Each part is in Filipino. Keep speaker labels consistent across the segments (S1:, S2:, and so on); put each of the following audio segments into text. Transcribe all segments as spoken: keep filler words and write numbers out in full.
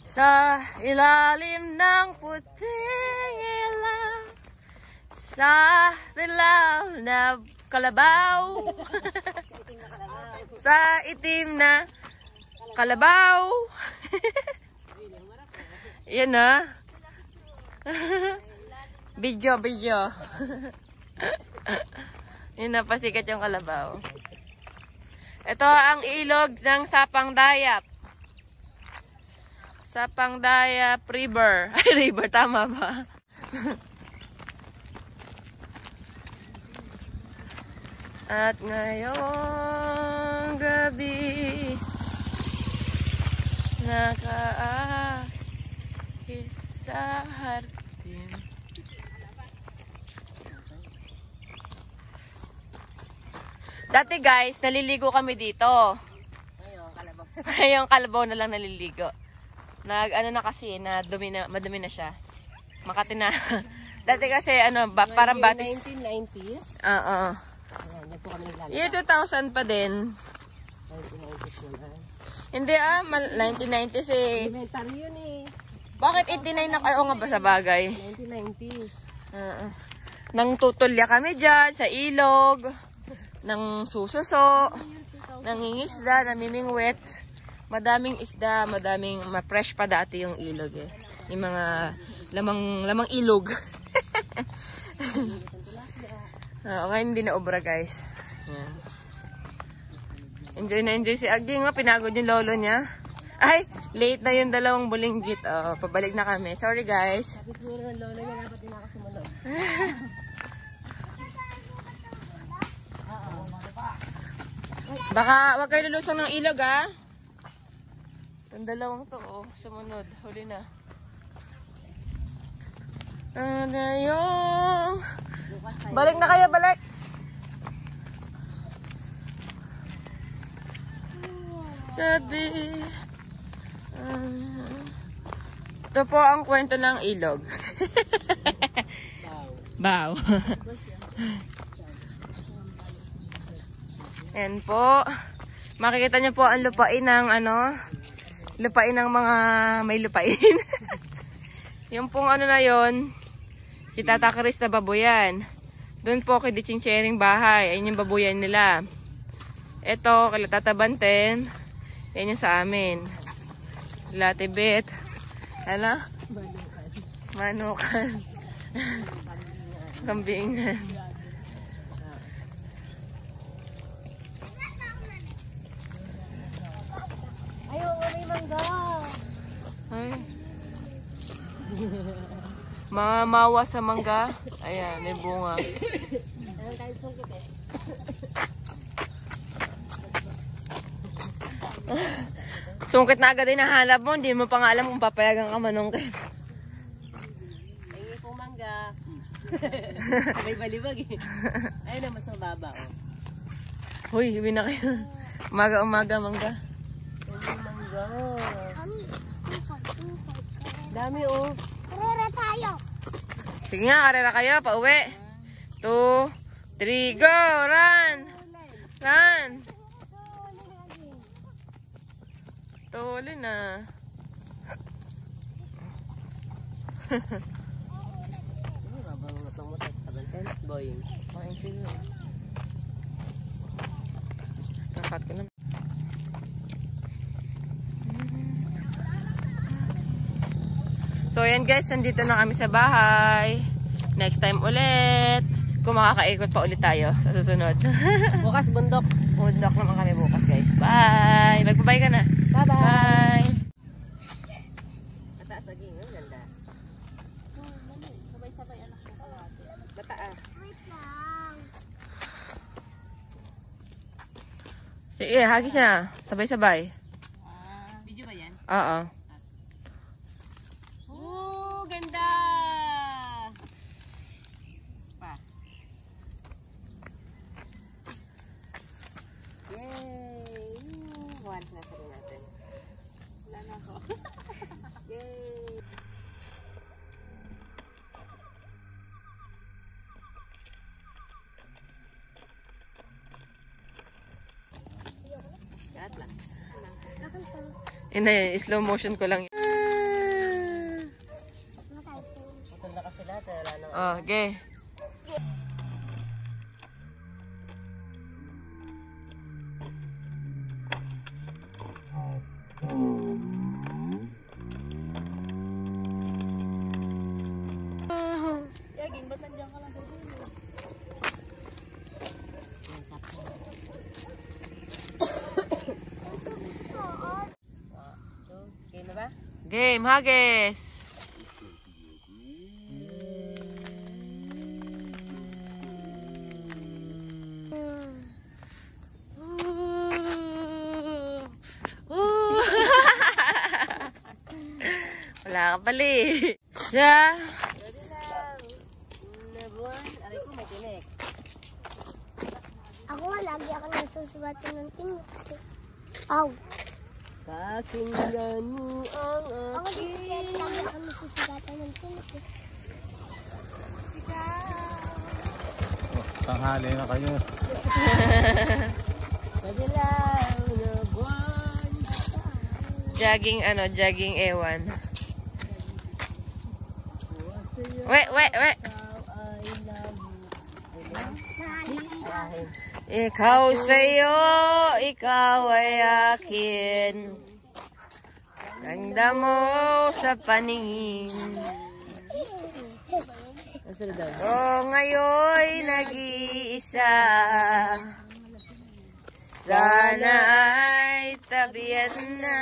S1: Sa ilalim ng puting ilaw, sa dilaw na kalabaw, sa itim na kalabaw. Yan na. Video, video. Yun na, pasikat yung kalabaw. Ito ang ilog ng Sapang Dayap. Sapang Dayap River. Ay, river, tama ba? At ngayong gabi, nakaakit sa hardin. Dati guys, naliligo kami dito. Ngayon, kalabaw. Ngayon, kalabaw na lang naliligo. Nag, ano na kasi, na dumi na, madumi na siya. Makati na. Dati kasi, ano, ba, parang batis.
S2: nineteen nineties?
S1: Oo. Uh, uh. Year two thousand pa din.
S2: nineteen nineties naman.
S1: Hindi ah, nineteen nineties eh.
S2: Elementary yun eh.
S1: Bakit eighty-nine na kayo nga ba sa bagay?
S2: nineteen nineties.
S1: Uh, uh. Nang tutulya kami dyan sa ilog. Nang sususo. Nangingisda, namimingwet. Madaming isda, madaming ma-fresh pa dati yung ilog eh. Yung mga lamang lamang ilog. Oo, ngayon hindi na obra guys. Yan. Enjoy na enjoy si Aging. Oh, pinagod yung lolo niya. Ay, late na yung dalawang bulinggit. Oh, pabalik na kami. Sorry guys.
S2: Sabi siguro ng lolo niya, dapat din ako sumunod.
S1: Baka wag kayo lulusong ng ilog ah. Yung dalawang to oh, sumunod. Huli na. Ano yung... Balik na kayo, balik! Gabi. Uh, ito po ang kwento ng ilog. Bow. Yan po. Makikita niyo po ang lupain ng ano, lupain ng mga may lupain. Yung pong ano na yon, itatakris na baboyan. Doon po kay Dichingchering bahay. Ayun yung baboyan nila. Ito, kay Tatabanten. Yan yung sa amin. Latibet. Ano? Manukan. Kambingan.
S2: Ayaw, wala yung mangga.
S1: Ay. Mga mawa sa mangga. Ayan, may bunga.
S2: Ayaw tayo sungkit eh.
S1: Sungkit na agad din nahanap mo. Hindi mo pa nga alam kung papayagan ka manungkit.
S2: Ay, pong mangga. Sabay balibag eh. Ayun na, mas mababa oh.
S1: Huy, hiwi na kayo. Umaga-umaga mangga.
S2: Ayun mangga. Dami oh.
S3: Karera tayo.
S1: Sige nga, karera kayo. Pauwi. Two, three, go! Run! Run! Tuli na.
S2: Boying.
S1: Kain sila. Kakat ko na. So yan guys, nandito na kami sa bahay. Next time ulit. Kung makakaikot pa ulit tayo sa susunod.
S2: Bukas bundok.
S1: Bundok naman kami bukas guys. Bye! Magbabay ka na.
S2: Bye-bye.
S1: Bye!
S2: Mataas lagi. Ang ganda. Sabay-sabay anak ko. Mataas.
S3: Wait lang.
S1: Sige, hagis na. Sabay-sabay.
S2: Ah, video ba yan?
S1: Oo.
S2: Oh, ganda! Pa. Yay! Once na sabi natin. Wala na ako. Yay! Lahat lang.
S1: Yun na yun, slow motion ko lang. Ge.
S2: Yaging, ba't nandiyan ka lang sa dulo? Okay na ba?
S1: Game, hagis. Wala ka pali. Siya.
S2: Nabuan, aray ko may tinik.
S3: Ako lagi ako nasusugatan ng tinik. Aw.
S2: Pakinggan mo ang
S3: Ako din lagi ako nasusugatan ng tinik.
S4: Tanghali na kayo.
S2: kadilaw na buwan.
S1: Jogging ano, jogging ewan. We, we, we. Ikaw sa'yo, ikaw ay akin. Ganda mo sa paningin.
S2: Nasaan daw?
S1: Oh, ngayon nag-iisa. Sana ay tabihan na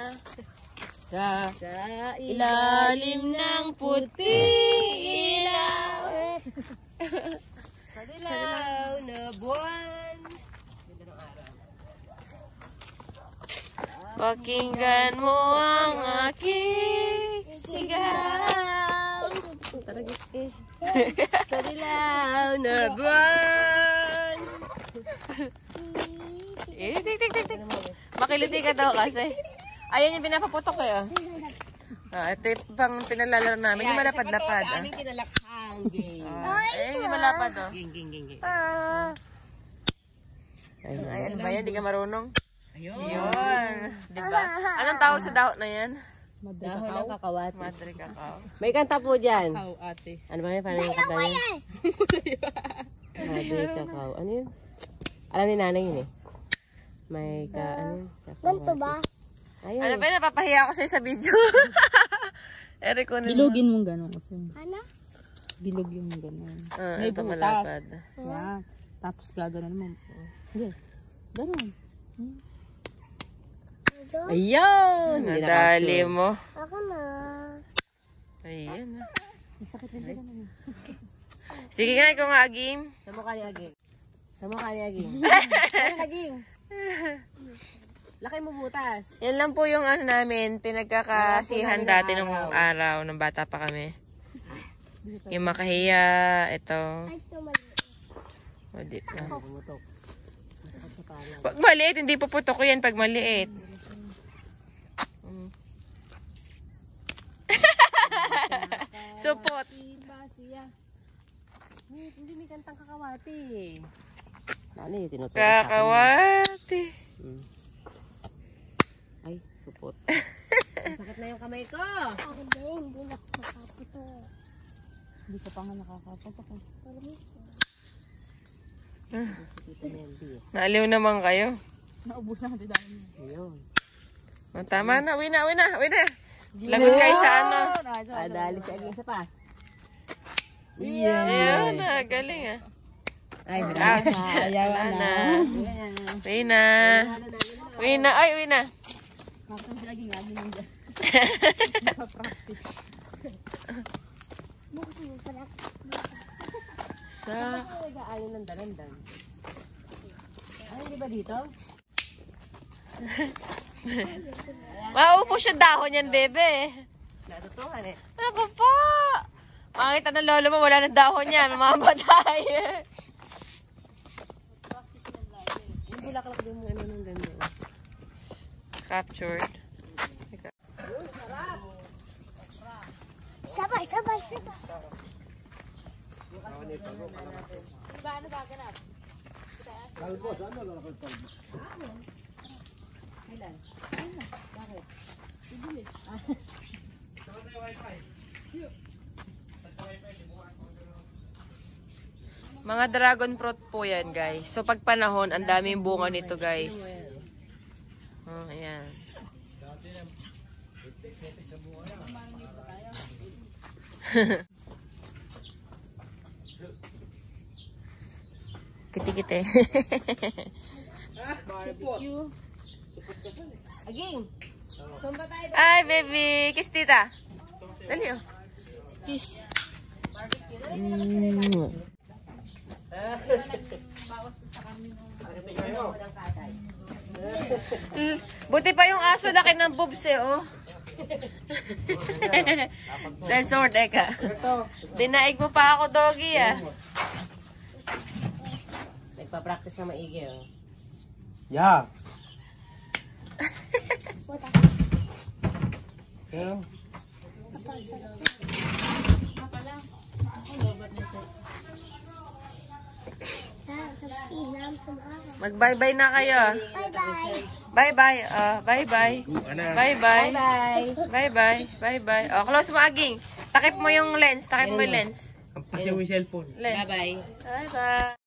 S1: sa ilalim ng puting ilaw.
S2: Kadilaw na buwan.
S1: Pakinggan mo ang aking sigaw.
S2: Taragis eh. Kadilaw na buwan.
S1: Eh, tik, tik, tik, tik. Makiliti ka daw kasi. Ayan yung pinapaputok eh. Oh. Ah, ito yung pang pinalalaro namin. Yung malapad-lapad.
S2: Sa
S1: Ah.
S2: aming kinalakhang game.
S1: Ah, ayan yung malapad oh.
S2: Ging, ging, ging, ging.
S3: Ah.
S1: Ayun, ayan ba yan? Di ka marunong?
S2: Ayun.
S1: Yun. Diba? Anong tawag sa dahon na yan?
S2: Dahon ng kakawat.
S1: Madre kakao.
S2: May kanta po dyan.
S1: Kakao ate.
S2: Ano ba yun? Paano yung kanta yun? Madre kakao. Ano yun? Alam ni nanay yun eh. May ka, ano yun?
S3: Ganito ba?
S2: Ayun.
S1: Ano ba yun? Napapahiya ako sa'yo sa video. Eric ko na.
S5: Bilugin mong gano'n kasi.
S3: Ano?
S5: Bilog yung gano'n.
S1: Ah,
S5: May
S1: ito
S5: butas.
S1: malapad.
S5: Yan. Tapos gagano'n mo. Sige. Gano'n.
S2: Ayun!
S1: Nadali mo.
S3: Ako na.
S1: Ayan. ah.
S5: Masakit din sila naman.
S1: Sige nga, ikaw nga, Agim.
S2: Sa mukha ni Aging. Sa mukha ni Aging. Ano Aging? Laki mo butas.
S1: Yan lang po yung ano namin, pinagkakasihan dati nung araw, nung bata pa kami. Yung makahiya, ito.
S3: Ay, tumali.
S1: O, di na.
S2: Pumutok. Masakit sa pala.
S1: Pag maliit, hindi puputok ko yan pag maliit. Mm. Supot.
S2: Iba siya. Wait, hindi may kantang kakawati. Ano yung tinuturo sa akin?
S1: Kakawati.
S2: Hmm. Ay, supot. Masakit na yung kamay ko.
S3: Ako din, hindi na ako makaputo.
S5: Hindi ka pa nga nakakapatok. eh.
S2: Kita na yan, di.
S1: Naaliw naman kayo.
S5: Naubos na natin dahil niya.
S2: Ayun.
S1: O, tama na, uwi na, uwi na, uwi na. Lagot kayo sa ano.
S2: Ah, dali si Aging isa pa.
S1: Ayun na, galing ah.
S2: Ay,
S1: Ah,
S5: Ayaw
S1: wala
S5: na.
S1: na. Uwi na. Uwi na, ay, uwi na.
S5: Nakita mo lagi nga din dyan.
S1: Sa...
S2: Nag-aayon ng dalandan. Ay, di ba dito?
S1: Maubos yung dahon yan, bebe.
S2: Natutuhan eh.
S1: Ako pa. Makita ng lolo mo, wala ng dahon yan. Mamamatay.
S2: Yung bulaklak din mo ano ng ganda.
S1: Captured.
S3: Sabay, sabay, sabay.
S1: Mga dragon fruit po yan, guys. So, pag panahon, ang daming bunga nito, guys. Oh, ayan. Kiti-kiti.
S2: Barbecue. Aging. Sumba tayo.
S1: Ay, baby. Kiss tita. Dali, oh. Kiss. Mm. Mm, buti pa yung aso laki ng boobs eh, oh. Sensor, teka. Dinaig mo pa ako, doggy, ah.
S2: Nagpa-practice na maigi, oh.
S4: Yeah. Yeah.
S1: Mag-bye-bye na kayo.
S3: Bye-bye.
S1: Bye-bye. Uh, bye-bye. Bye-bye.
S2: Bye!
S1: Bye-bye. Bye-bye. Oh, close mo, Aging. Takip mo yung lens. Takip mo yung lens.
S4: Ang pasya mo yung cellphone.
S1: Lens.
S2: Bye-bye!
S1: Bye-bye.